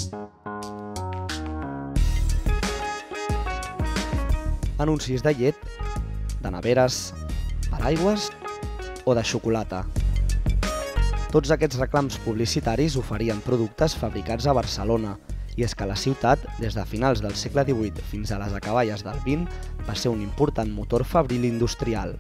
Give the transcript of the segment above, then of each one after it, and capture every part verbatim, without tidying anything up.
Anuncis de llet, de neveres, paraigües o de xocolata. Tots aquests reclams publicitaris oferien productes fabricats a Barcelona, i és que la ciutat, des de finals del segle divuit fins a les acaballes del vint, va ser un important motor fabril industrial.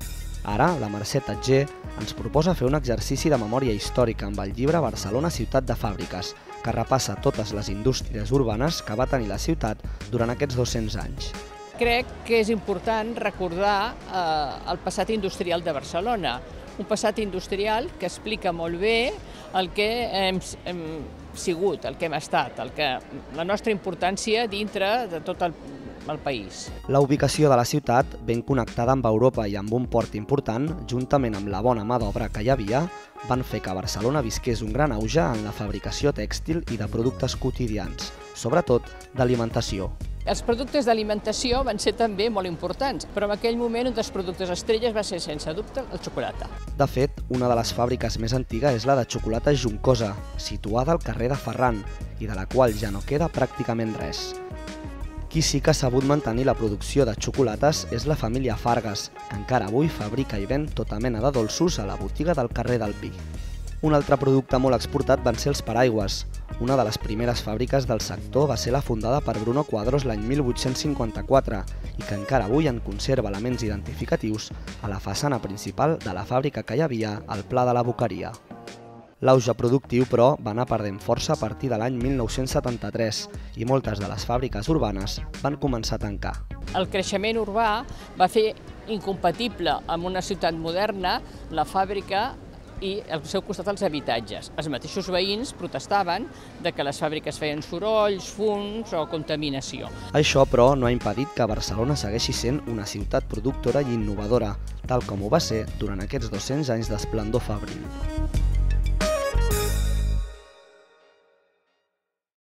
Ara, la Mercè Tatjer ens proposa fer un exercici de memòria històrica amb el llibre Barcelona, ciutat de fàbriques, que repassa totes les indústries urbanes que va tenir la ciutat durant aquests dos-cents anys. Crec que és important recordar eh, el passat industrial de Barcelona, un passat industrial que explica molt bé el que hem, hem sigut, el que hem estat, el que, la nostra importància dintre de tot el, el país. La ubicació de la ciutat, ben connectada amb Europa i amb un port important, juntament amb la bona mà d'obra que hi havia, van fer que Barcelona visqués un gran auge en la fabricació tèxtil i de productes quotidians, sobretot d'alimentació. Els productes d'alimentació van ser també molt importants, però en aquell moment un dels productes estrelles va ser, sense dubte, el xocolata. De fet, una de les fàbriques més antigues és la de xocolata Juncosa, situada al carrer de Ferran, i de la qual ja no queda pràcticament res. Qui sí que ha sabut mantenir la producció de xocolates és la família Fargas, que encara avui fabrica i ven tota mena de dolços a la botiga del carrer del Pi. Un altre producte molt exportat van ser els paraigües. Una de les primeres fàbriques del sector va ser la fundada per Bruno Quadros l'any mil vuit-cents cinquanta-quatre i que encara avui en conserva elements identificatius a la façana principal de la fàbrica que hi havia al Pla de la Boqueria. L'auge productiu, però, va anar perdent força a partir de l'any mil nou-cents setanta-tres i moltes de les fàbriques urbanes van començar a tancar. El creixement urbà va fer incompatible amb una ciutat moderna la fàbrica i al seu costat els habitatges. Els mateixos veïns protestaven de que les fàbriques feien sorolls, fums o contaminació. Això, però, no ha impedit que Barcelona segueixi sent una ciutat productora i innovadora, tal com ho va ser durant aquests dos-cents anys d'esplendor fabril.